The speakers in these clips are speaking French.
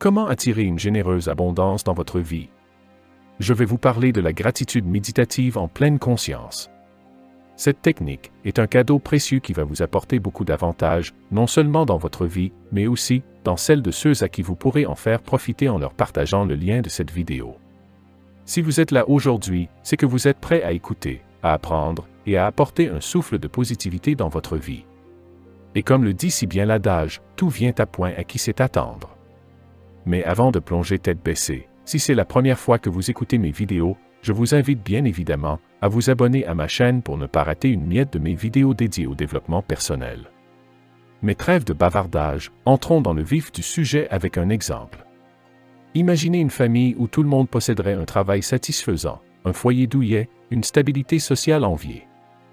Comment attirer une généreuse abondance dans votre vie? Je vais vous parler de la gratitude méditative en pleine conscience. Cette technique est un cadeau précieux qui va vous apporter beaucoup d'avantages, non seulement dans votre vie, mais aussi dans celle de ceux à qui vous pourrez en faire profiter en leur partageant le lien de cette vidéo. Si vous êtes là aujourd'hui, c'est que vous êtes prêt à écouter, à apprendre et à apporter un souffle de positivité dans votre vie. Et comme le dit si bien l'adage, tout vient à point à qui sait attendre. Mais avant de plonger tête baissée, si c'est la première fois que vous écoutez mes vidéos, je vous invite bien évidemment à vous abonner à ma chaîne pour ne pas rater une miette de mes vidéos dédiées au développement personnel. Mais trêve de bavardage, entrons dans le vif du sujet avec un exemple. Imaginez une famille où tout le monde posséderait un travail satisfaisant, un foyer douillet, une stabilité sociale enviée.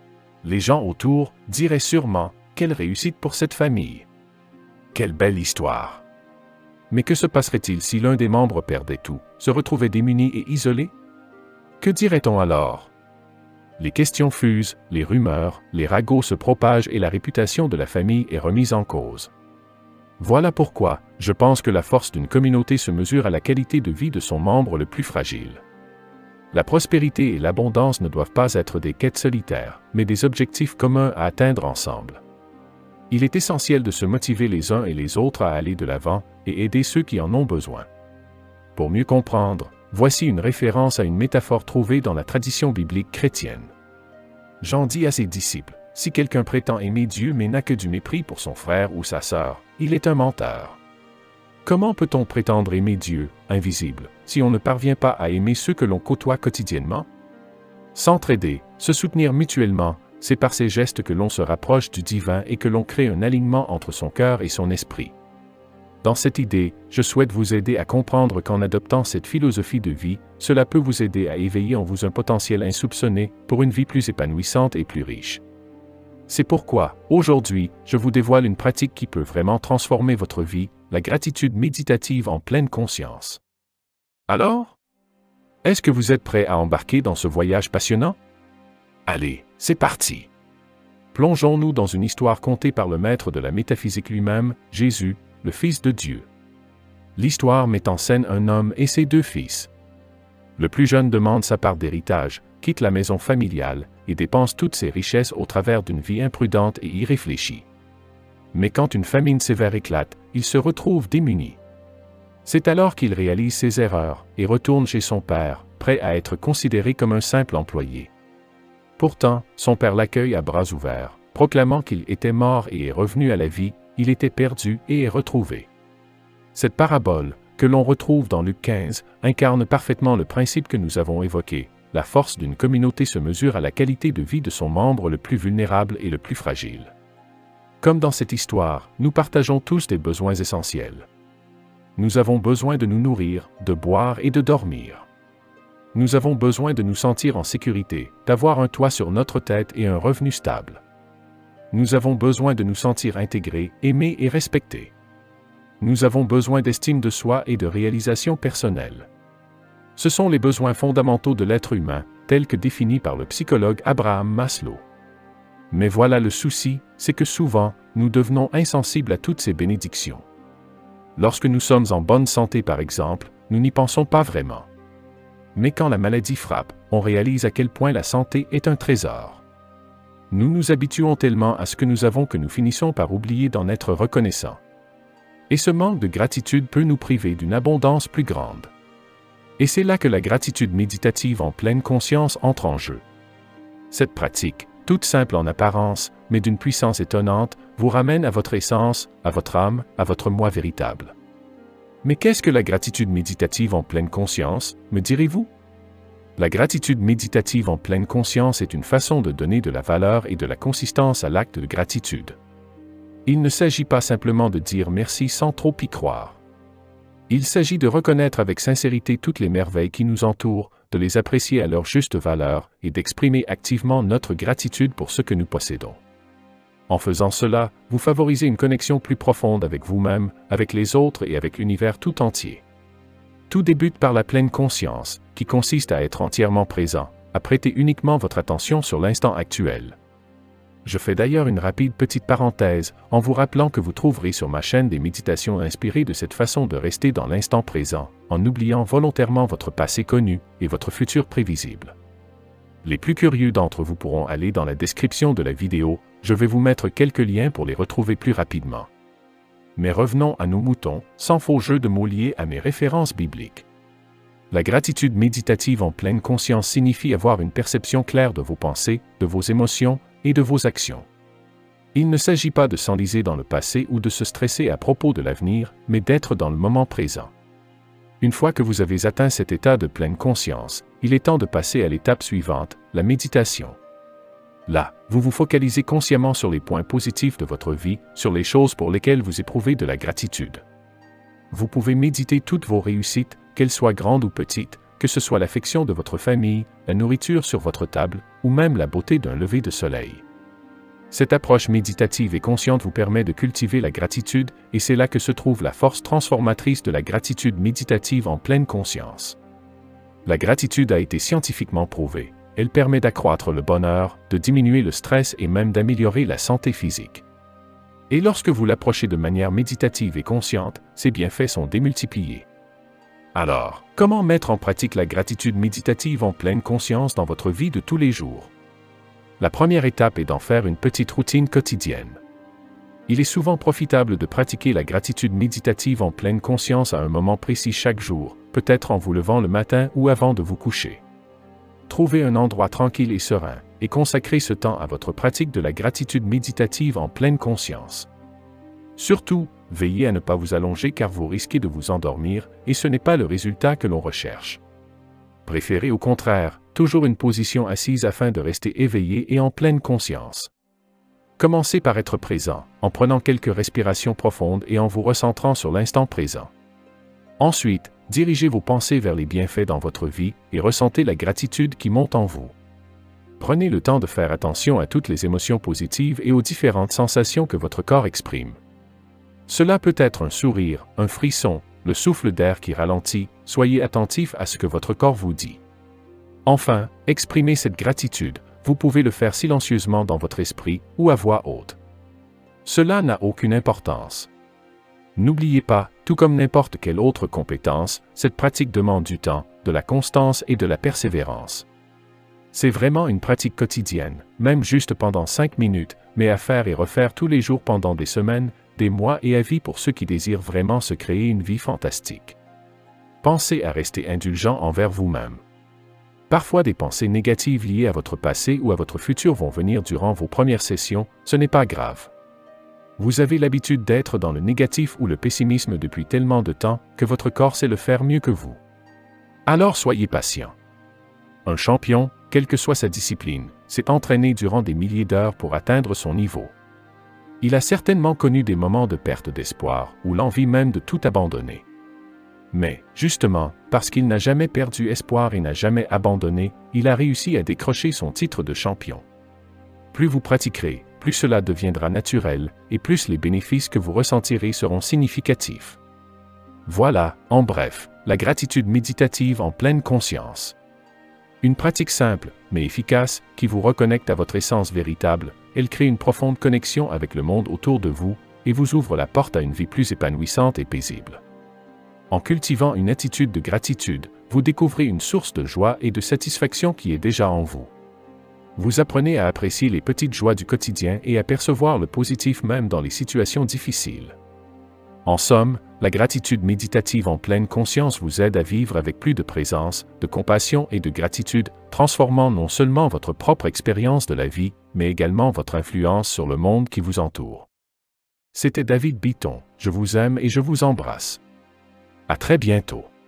Les gens autour diraient sûrement « Quelle réussite pour cette famille! Quelle belle histoire! » Mais que se passerait-il si l'un des membres perdait tout, se retrouvait démuni et isolé? Que dirait-on alors? Les questions fusent, les rumeurs, les ragots se propagent et la réputation de la famille est remise en cause. Voilà pourquoi, je pense que la force d'une communauté se mesure à la qualité de vie de son membre le plus fragile. La prospérité et l'abondance ne doivent pas être des quêtes solitaires, mais des objectifs communs à atteindre ensemble. Il est essentiel de se motiver les uns et les autres à aller de l'avant et aider ceux qui en ont besoin. Pour mieux comprendre, voici une référence à une métaphore trouvée dans la tradition biblique chrétienne. Jean dit à ses disciples, « Si quelqu'un prétend aimer Dieu mais n'a que du mépris pour son frère ou sa sœur, il est un menteur. » Comment peut-on prétendre aimer Dieu, invisible, si on ne parvient pas à aimer ceux que l'on côtoie quotidiennement? S'entraider, se soutenir mutuellement, c'est par ces gestes que l'on se rapproche du divin et que l'on crée un alignement entre son cœur et son esprit. Dans cette idée, je souhaite vous aider à comprendre qu'en adoptant cette philosophie de vie, cela peut vous aider à éveiller en vous un potentiel insoupçonné pour une vie plus épanouissante et plus riche. C'est pourquoi, aujourd'hui, je vous dévoile une pratique qui peut vraiment transformer votre vie, la gratitude méditative en pleine conscience. Alors? Est-ce que vous êtes prêt à embarquer dans ce voyage passionnant? Allez, c'est parti! Plongeons-nous dans une histoire contée par le maître de la métaphysique lui-même, Jésus, le Fils de Dieu. L'histoire met en scène un homme et ses deux fils. Le plus jeune demande sa part d'héritage, quitte la maison familiale et dépense toutes ses richesses au travers d'une vie imprudente et irréfléchie. Mais quand une famine sévère éclate, il se retrouve démuni. C'est alors qu'il réalise ses erreurs et retourne chez son père, prêt à être considéré comme un simple employé. Pourtant, son père l'accueille à bras ouverts, proclamant qu'il était mort et est revenu à la vie, il était perdu et est retrouvé. Cette parabole, que l'on retrouve dans Luc 15, incarne parfaitement le principe que nous avons évoqué. La force d'une communauté se mesure à la qualité de vie de son membre le plus vulnérable et le plus fragile. Comme dans cette histoire, nous partageons tous des besoins essentiels. Nous avons besoin de nous nourrir, de boire et de dormir. Nous avons besoin de nous sentir en sécurité, d'avoir un toit sur notre tête et un revenu stable. Nous avons besoin de nous sentir intégrés, aimés et respectés. Nous avons besoin d'estime de soi et de réalisation personnelle. Ce sont les besoins fondamentaux de l'être humain, tels que définis par le psychologue Abraham Maslow. Mais voilà le souci, c'est que souvent, nous devenons insensibles à toutes ces bénédictions. Lorsque nous sommes en bonne santé par exemple, nous n'y pensons pas vraiment. Mais quand la maladie frappe, on réalise à quel point la santé est un trésor. Nous nous habituons tellement à ce que nous avons que nous finissons par oublier d'en être reconnaissants. Et ce manque de gratitude peut nous priver d'une abondance plus grande. Et c'est là que la gratitude méditative en pleine conscience entre en jeu. Cette pratique, toute simple en apparence, mais d'une puissance étonnante, vous ramène à votre essence, à votre âme, à votre moi véritable. Mais qu'est-ce que la gratitude méditative en pleine conscience, me direz-vous? La gratitude méditative en pleine conscience est une façon de donner de la valeur et de la consistance à l'acte de gratitude. Il ne s'agit pas simplement de dire merci sans trop y croire. Il s'agit de reconnaître avec sincérité toutes les merveilles qui nous entourent, de les apprécier à leur juste valeur et d'exprimer activement notre gratitude pour ce que nous possédons. En faisant cela, vous favorisez une connexion plus profonde avec vous-même, avec les autres et avec l'univers tout entier. Tout débute par la pleine conscience, qui consiste à être entièrement présent, à prêter uniquement votre attention sur l'instant actuel. Je fais d'ailleurs une rapide petite parenthèse en vous rappelant que vous trouverez sur ma chaîne des méditations inspirées de cette façon de rester dans l'instant présent, en oubliant volontairement votre passé connu et votre futur prévisible. Les plus curieux d'entre vous pourront aller dans la description de la vidéo, je vais vous mettre quelques liens pour les retrouver plus rapidement. Mais revenons à nos moutons, sans faux jeu de mots liés à mes références bibliques. La gratitude méditative en pleine conscience signifie avoir une perception claire de vos pensées, de vos émotions et de vos actions. Il ne s'agit pas de s'enliser dans le passé ou de se stresser à propos de l'avenir, mais d'être dans le moment présent. Une fois que vous avez atteint cet état de pleine conscience, il est temps de passer à l'étape suivante, la méditation. Là, vous vous focalisez consciemment sur les points positifs de votre vie, sur les choses pour lesquelles vous éprouvez de la gratitude. Vous pouvez méditer toutes vos réussites, qu'elles soient grandes ou petites, que ce soit l'affection de votre famille, la nourriture sur votre table, ou même la beauté d'un lever de soleil. Cette approche méditative et consciente vous permet de cultiver la gratitude, et c'est là que se trouve la force transformatrice de la gratitude méditative en pleine conscience. La gratitude a été scientifiquement prouvée. Elle permet d'accroître le bonheur, de diminuer le stress et même d'améliorer la santé physique. Et lorsque vous l'approchez de manière méditative et consciente, ces bienfaits sont démultipliés. Alors, comment mettre en pratique la gratitude méditative en pleine conscience dans votre vie de tous les jours? La première étape est d'en faire une petite routine quotidienne. Il est souvent profitable de pratiquer la gratitude méditative en pleine conscience à un moment précis chaque jour, peut-être en vous levant le matin ou avant de vous coucher. Trouvez un endroit tranquille et serein, et consacrez ce temps à votre pratique de la gratitude méditative en pleine conscience. Surtout, veillez à ne pas vous allonger car vous risquez de vous endormir, et ce n'est pas le résultat que l'on recherche. Préférez au contraire, toujours une position assise afin de rester éveillé et en pleine conscience. Commencez par être présent, en prenant quelques respirations profondes et en vous recentrant sur l'instant présent. Ensuite, dirigez vos pensées vers les bienfaits dans votre vie et ressentez la gratitude qui monte en vous. Prenez le temps de faire attention à toutes les émotions positives et aux différentes sensations que votre corps exprime. Cela peut être un sourire, un frisson, le souffle d'air qui ralentit, soyez attentif à ce que votre corps vous dit. Enfin, exprimez cette gratitude, vous pouvez le faire silencieusement dans votre esprit ou à voix haute. Cela n'a aucune importance. N'oubliez pas, tout comme n'importe quelle autre compétence, cette pratique demande du temps, de la constance et de la persévérance. C'est vraiment une pratique quotidienne, même juste pendant 5 minutes, mais à faire et refaire tous les jours pendant des semaines, des mois et à vie pour ceux qui désirent vraiment se créer une vie fantastique. Pensez à rester indulgent envers vous-même. Parfois des pensées négatives liées à votre passé ou à votre futur vont venir durant vos premières sessions, ce n'est pas grave. Vous avez l'habitude d'être dans le négatif ou le pessimisme depuis tellement de temps que votre corps sait le faire mieux que vous. Alors soyez patient. Un champion, quelle que soit sa discipline, s'est entraîné durant des milliers d'heures pour atteindre son niveau. Il a certainement connu des moments de perte d'espoir ou l'envie même de tout abandonner. Mais, justement, parce qu'il n'a jamais perdu espoir et n'a jamais abandonné, il a réussi à décrocher son titre de champion. Plus vous pratiquerez, plus cela deviendra naturel, et plus les bénéfices que vous ressentirez seront significatifs. Voilà, en bref, la gratitude méditative en pleine conscience. Une pratique simple, mais efficace, qui vous reconnecte à votre essence véritable, elle crée une profonde connexion avec le monde autour de vous, et vous ouvre la porte à une vie plus épanouissante et paisible. En cultivant une attitude de gratitude, vous découvrez une source de joie et de satisfaction qui est déjà en vous. Vous apprenez à apprécier les petites joies du quotidien et à percevoir le positif même dans les situations difficiles. En somme, la gratitude méditative en pleine conscience vous aide à vivre avec plus de présence, de compassion et de gratitude, transformant non seulement votre propre expérience de la vie, mais également votre influence sur le monde qui vous entoure. C'était David Bitton, je vous aime et je vous embrasse. À très bientôt.